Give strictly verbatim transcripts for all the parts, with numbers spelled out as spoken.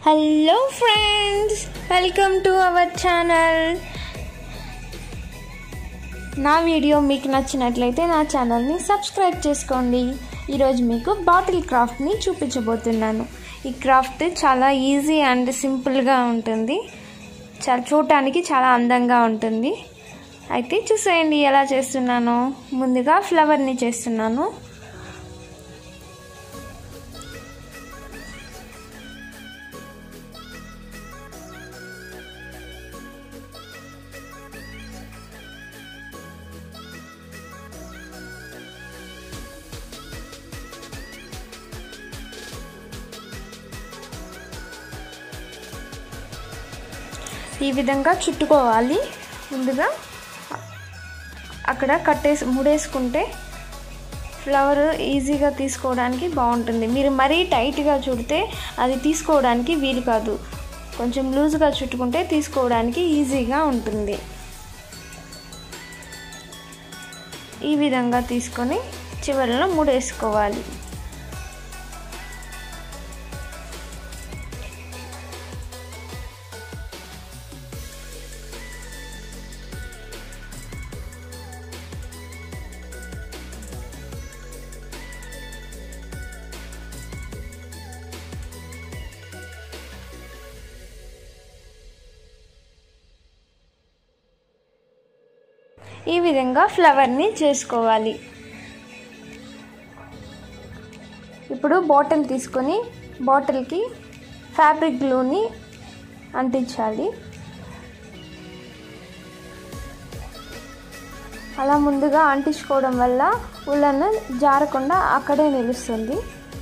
Hello friends, welcome to our channel. నా video మీకు నచ్చినట్లయితే నా ఛానల్ని సబ్స్క్రైబ్ చేసుకోండి. ఈరోజు మీకు బాటిల్ క్రాఫ్ట్ని చూపించబోతున్నాను. ఈ క్రాఫ్ట్ చాలా ఈజీ అండ్ సింపుల్గా ఉంటుంది. చాలా చూడటానికి చాలా అందంగా ఉంటుంది. అయితే చూసేయండి ఎలా చేస్తున్నానో. ముందుగా ఫ్లవర్ని చేస్తున్నాను. ఈ విధంగా చుట్టుకోవాలి. ముందుగా అక్కడ కట్టేసి ముడేసుకుంటే ఫ్లవర్ ఈజీగా తీసుకోవడానికి బాగుంటుంది. మీరు మరీ టైట్గా చుడితే అది తీసుకోవడానికి వీలు కాదు. కొంచెం లూజ్గా చుట్టుకుంటే తీసుకోవడానికి ఈజీగా ఉంటుంది. ఈ విధంగా తీసుకొని చివరలో ముడేసుకోవాలి. ఈ విధంగా ఫ్లవర్ని చేసుకోవాలి. ఇప్పుడు బాటిల్ తీసుకొని బాటిల్కి ఫ్యాబ్రిక్ గ్లూని అంటించాలి. అలా ముందుగా అంటించుకోవడం వల్ల ఉలన్ జారకుండా అక్కడే నిలుస్తుంది.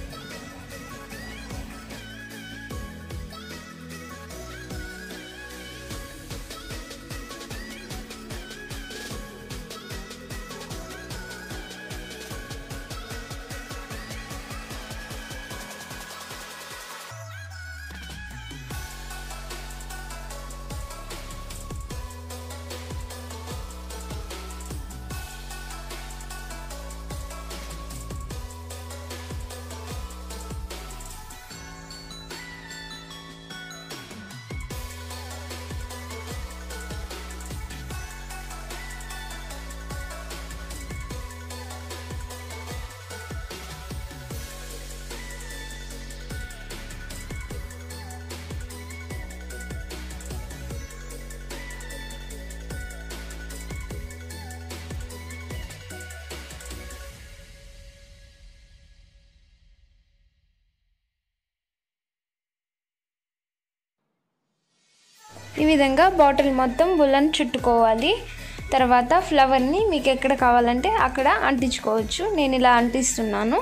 ఈ విధంగా బాటిల్ మొత్తం ఉలన్ చుట్టుకోవాలి. తర్వాత ఫ్లవర్ని మీకు ఎక్కడ కావాలంటే అక్కడ అంటించుకోవచ్చు. నేను ఇలా అంటిస్తున్నాను.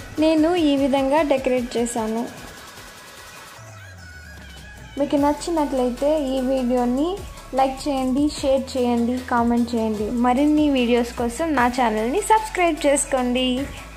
నేను ఈ విధంగా డెకరేట్ చేశాను. మీకు నచ్చినట్లయితే ఈ వీడియోని లైక్ చేయండి, షేర్ చేయండి, కామెంట్ చేయండి. మరిన్ని వీడియోస్ కోసం నా ఛానల్ని సబ్స్క్రైబ్ చేసుకోండి.